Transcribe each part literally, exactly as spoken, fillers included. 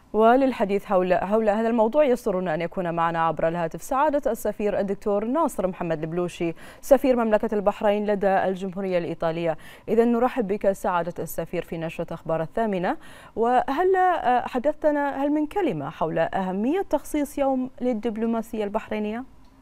وللحديث حول حول هذا الموضوع يسرنا أن يكون معنا عبر الهاتف سعادة السفير الدكتور ناصر محمد البلوشي سفير مملكة البحرين لدى الجمهورية الإيطالية. إذا نرحب بك سعادة السفير في نشرة أخبار الثامنة. وهل حدثتنا هل من كلمة حول أهمية تخصيص يوم للدبلوماسية البحرينية؟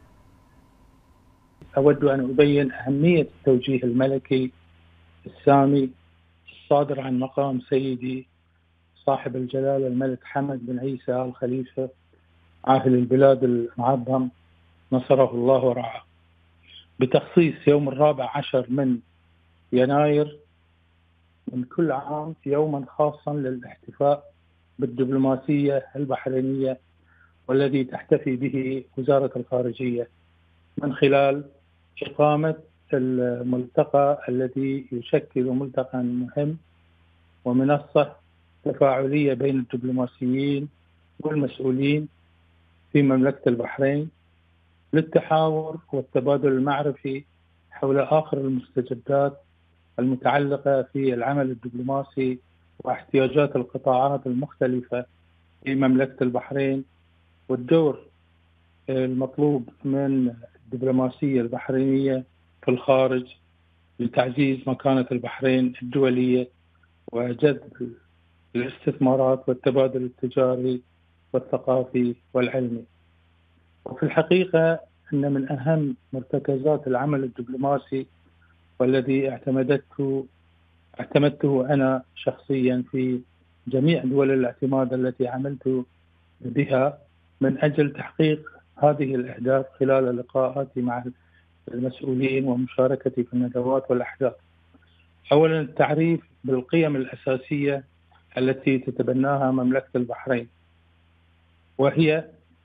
أود أن أبين أهمية التوجيه الملكي السامي الصادر عن مقام سيدي صاحب الجلالة الملك حمد بن عيسى آل خليفة عاهل البلاد المعظم نصره الله ورعاه بتخصيص يوم الرابع عشر من يناير من كل عام يوما خاصا للاحتفاء بالدبلوماسية البحرينية، والذي تحتفي به وزارة الخارجية من خلال إقامة الملتقى الذي يشكل ملتقى مهم ومنصة تفاعلية بين الدبلوماسيين والمسؤولين في مملكة البحرين للتحاور والتبادل المعرفي حول آخر المستجدات المتعلقة في العمل الدبلوماسي واحتياجات القطاعات المختلفة في مملكة البحرين، والدور المطلوب من الدبلوماسية البحرينية في الخارج لتعزيز مكانة البحرين الدولية وجذب الاستثمارات والتبادل التجاري والثقافي والعلمي. وفي الحقيقة أن من أهم مرتكزات العمل الدبلوماسي والذي اعتمدته اعتمدته أنا شخصيا في جميع دول الاعتماد التي عملت بها من أجل تحقيق هذه الأهداف خلال لقاءاتي مع المسؤولين ومشاركتي في الندوات والأحداث. أولا التعريف بالقيم الأساسية التي تتبناها مملكة البحرين، وهي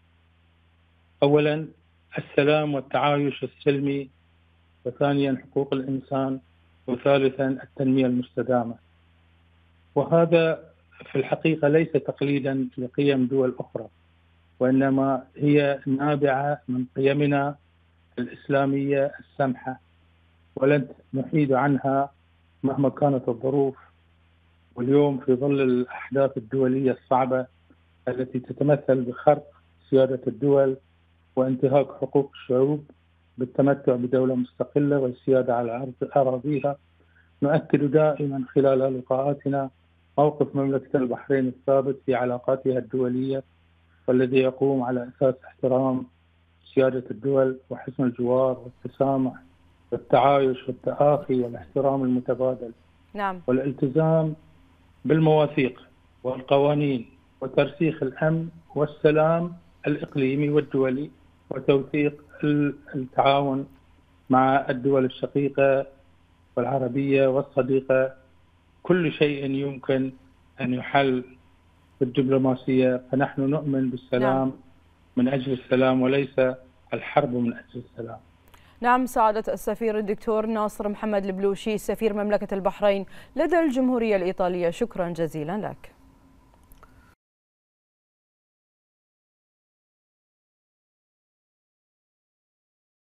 أولا السلام والتعايش السلمي، وثانيا حقوق الإنسان، وثالثا التنمية المستدامة. وهذا في الحقيقة ليس تقليدا لقيم دول أخرى، وإنما هي نابعة من قيمنا الإسلامية السمحة، ولن نحيد عنها مهما كانت الظروف. واليوم في ظل الأحداث الدولية الصعبة التي تتمثل بخرق سيادة الدول وانتهاك حقوق الشعوب بالتمتع بدولة مستقلة والسيادة على أراضيها، نؤكد دائما خلال لقاءاتنا موقف مملكة البحرين الثابت في علاقاتها الدولية، والذي يقوم على أساس احترام سيادة الدول وحسن الجوار والتسامح والتعايش والتآخي والاحترام المتبادل. نعم. والالتزام بالمواثيق والقوانين وترسيخ الأمن والسلام الإقليمي والدولي وتوثيق التعاون مع الدول الشقيقة والعربية والصديقة. كل شيء يمكن أن يحل بالدبلوماسية، فنحن نؤمن بالسلام. نعم. من أجل السلام وليس الحرب من أجل السلام. نعم سعادة السفير الدكتور ناصر محمد البلوشي سفير مملكة البحرين لدى الجمهورية الإيطالية، شكرا جزيلا لك.